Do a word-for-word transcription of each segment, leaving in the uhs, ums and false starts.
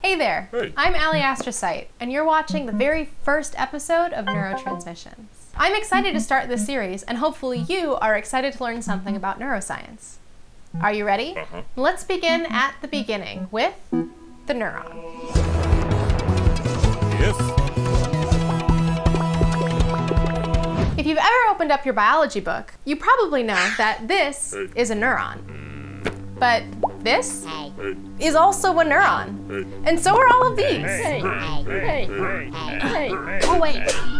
Hey there, Hey. I'm Alie Astrocyte, and you're watching the very first episode of Neuro Transmissions. I'm excited to start this series, and hopefully you are excited to learn something about neuroscience. Are you ready? Uh-huh. Let's begin at the beginning with the neuron. Yes. If you've ever opened up your biology book, you probably know that this Hey. is a neuron. But this Hey. is also a neuron. Hey. And so are all of these. Hey. Hey. Hey. Oh wait.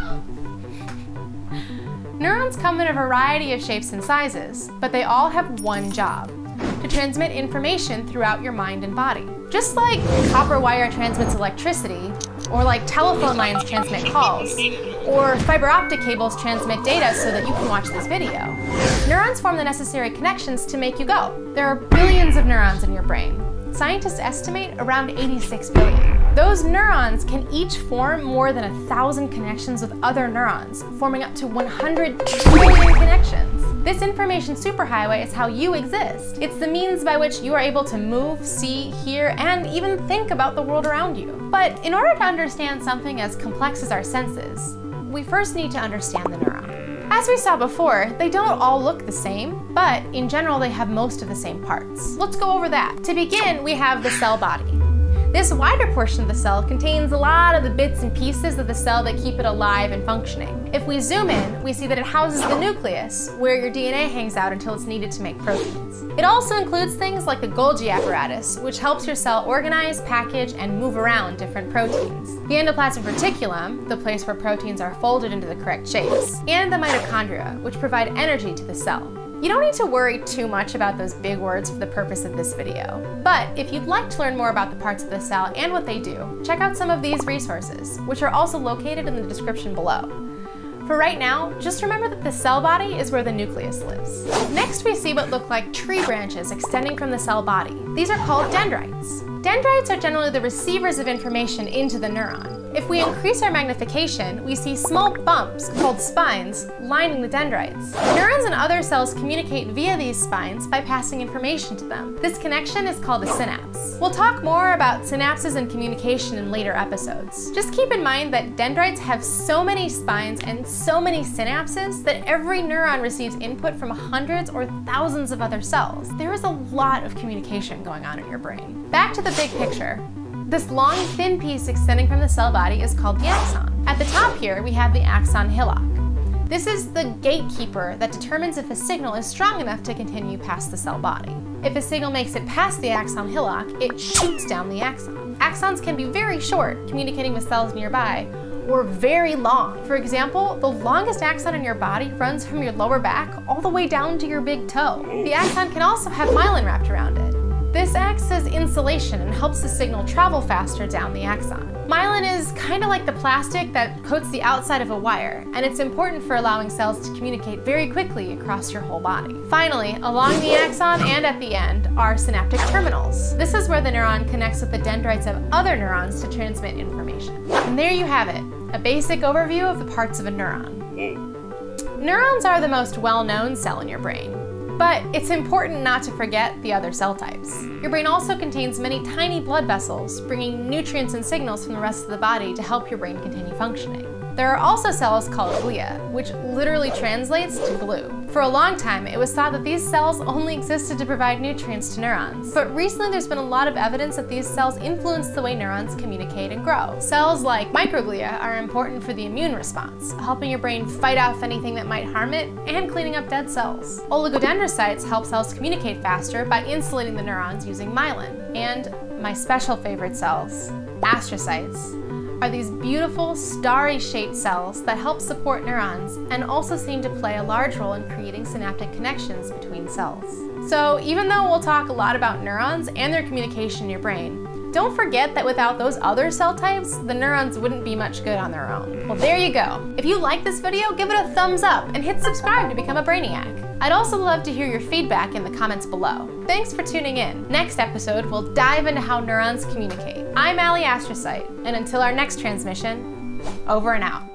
Neurons come in a variety of shapes and sizes, but they all have one job: to transmit information throughout your mind and body. Just like copper wire transmits electricity, or like telephone lines transmit calls, or fiber optic cables transmit data so that you can watch this video, neurons form the necessary connections to make you go. There are billions of neurons in your brain. Scientists estimate around eighty-six billion. Those neurons can each form more than a thousand connections with other neurons, forming up to one hundred trillion connections. This information superhighway is how you exist. It's the means by which you are able to move, see, hear, and even think about the world around you. But in order to understand something as complex as our senses, we first need to understand the neuron. As we saw before, they don't all look the same, but in general they have most of the same parts. Let's go over that. To begin, we have the cell body. This wider portion of the cell contains a lot of the bits and pieces of the cell that keep it alive and functioning. If we zoom in, we see that it houses the nucleus, where your D N A hangs out until it's needed to make proteins. It also includes things like the Golgi apparatus, which helps your cell organize, package, and move around different proteins. The endoplasmic reticulum, the place where proteins are folded into the correct shapes, and the mitochondria, which provide energy to the cell. You don't need to worry too much about those big words for the purpose of this video. But if you'd like to learn more about the parts of the cell and what they do, check out some of these resources, which are also located in the description below. For right now, just remember that the cell body is where the nucleus lives. Next, we see what look like tree branches extending from the cell body. These are called dendrites. Dendrites are generally the receivers of information into the neuron. If we increase our magnification, we see small bumps called spines lining the dendrites. Neurons and other cells communicate via these spines by passing information to them. This connection is called a synapse. We'll talk more about synapses and communication in later episodes. Just keep in mind that dendrites have so many spines and so many synapses that every neuron receives input from hundreds or thousands of other cells. There is a lot of communication going on in your brain. Back to the big picture. This long, thin piece extending from the cell body is called the axon. At the top here, we have the axon hillock. This is the gatekeeper that determines if a signal is strong enough to continue past the cell body. If a signal makes it past the axon hillock, it shoots down the axon. Axons can be very short, communicating with cells nearby, or very long. For example, the longest axon in your body runs from your lower back all the way down to your big toe. The axon can also have myelin wrapped around it. This acts as insulation and helps the signal travel faster down the axon. Myelin is kind of like the plastic that coats the outside of a wire, and it's important for allowing cells to communicate very quickly across your whole body. Finally, along the axon and at the end are synaptic terminals. This is where the neuron connects with the dendrites of other neurons to transmit information. And there you have it, a basic overview of the parts of a neuron. Neurons are the most well-known cell in your brain. But it's important not to forget the other cell types. Your brain also contains many tiny blood vessels, bringing nutrients and signals from the rest of the body to help your brain continue functioning. There are also cells called glia, which literally translates to glue. For a long time, it was thought that these cells only existed to provide nutrients to neurons. But recently there's been a lot of evidence that these cells influence the way neurons communicate and grow. Cells like microglia are important for the immune response, helping your brain fight off anything that might harm it and cleaning up dead cells. Oligodendrocytes help cells communicate faster by insulating the neurons using myelin. And my special favorite cells, astrocytes, are these beautiful, starry-shaped cells that help support neurons and also seem to play a large role in creating synaptic connections between cells. So even though we'll talk a lot about neurons and their communication in your brain, don't forget that without those other cell types, the neurons wouldn't be much good on their own. Well, there you go. If you like this video, give it a thumbs up and hit subscribe to become a brainiac. I'd also love to hear your feedback in the comments below. Thanks for tuning in. Next episode, we'll dive into how neurons communicate. I'm Alie Astrocyte, and until our next transmission, over and out.